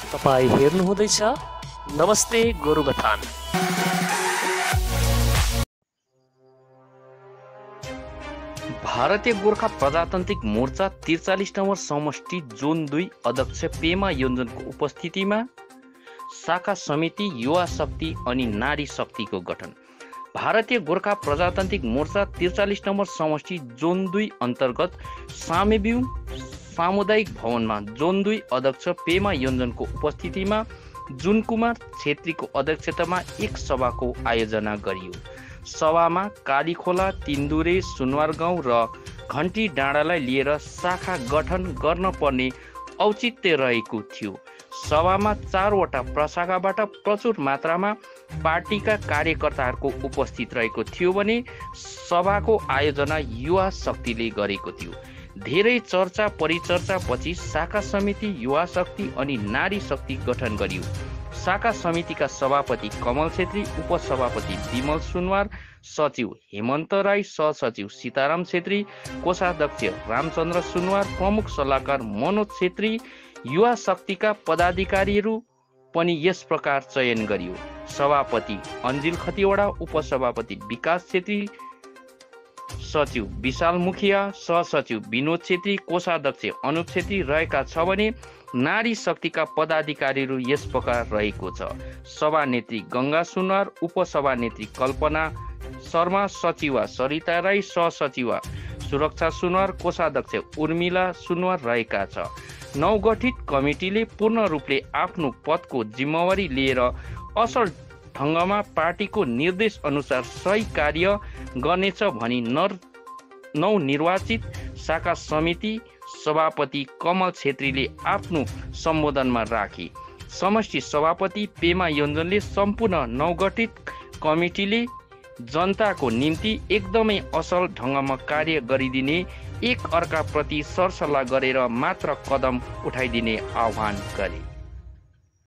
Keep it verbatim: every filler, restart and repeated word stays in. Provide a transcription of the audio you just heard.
तपाईँ हेर्नुहुँदैछ नमस्ते गोरुबथान। भारतीय गोर्खा प्रजातान्त्रिक मोर्चा त्रिचालिस नम्बर समष्टि जोन दुई अध्यक्ष पेमा योन्जनको उपस्थितिमा शाखा समिति, युवा शक्ति अनि नारी शक्तिको गठन। भारतीय गोर्खा प्रजातान्त्रिक मोर्चा त्रिचालिस नम्बर समष्टि जोन दुई अन्तर्गत सामेब्यू सामुदायिक भवनमा जोन दुई अध्यक्ष पेमा योन्जनको उपस्थितिमा जुन कुमार छेत्रीको अध्यक्षतामा एक सभाको आयोजना गरियो। सभामा कालीखोला, तिन्दुरे, सुनवार गाउँ र घन्टी डाँडालाई लिएर शाखा गठन गर्न पर्ने औचित्य रहेको थियो। सभामा चारवटा प्रशाखाबाट प्रचुर मात्रामा पार्टीका कार्यकर्ताहरूको उपस्थित रहेको थियो भने सभाको आयोजना युवा शक्तिले गरेको थियो। धेरै चर्चा परिचर्चा पछि शाखा समिति, युवा शक्ति अनि नारी शक्ति गठन गरियो। शाखा समितिका सभापति कमल छेत्री, उपसभापति विमल सुनवार, सचिव हेमन्त राई, सहसचिव सीताराम छेत्री, कोषाध्यक्ष रामचन्द्र सुनवार, प्रमुख सल्लाहकार मनोज छेत्री, युवा शक्तिका पदाधिकारीहरू पनि यस प्रकार चयन गरियो। सभापति अन्जिल खतिवडा, उपसभापति विकास छेत्री, सचिव विशाल मुखिया, सहसचिव विनोद छेत्री, कोषाध्यक्ष अनुप छेत्री रहेका छ भने नारी शक्तिका पदाधिकारीहरू यस प्रकार रहेको छ। सभानेत्री गंगा सुनवार, उपसभानेत्री कल्पना शर्मा, सचिवा सरिता राई, सहसचिवा सुरक्षा सुनवार, कोषाध्यक्ष उर्मिला सुनवार रहेका छ। नवगठित कमिटीले पूर्ण रूपले आफ्नो पदको जिम्मेवारी लिएर असल ढङ्गमा पार्टीको निर्देश अनुसार सही कार्य गर्नेछ भनी नवनिर्वाचित शाखा समिति सभापति कमल छेत्रीले आफ्नो सम्बोधनमा राखे। समष्टि सभापति पेमा योन्जनले सम्पूर्ण नवगठित कमिटीले जनताको निम्ति एकदमै असल ढङ्गमा कार्य गरिदिने, एक अर्का प्रति सरसल्लाह गरेर मात्र कदम उठाइदिने आह्वान गरे।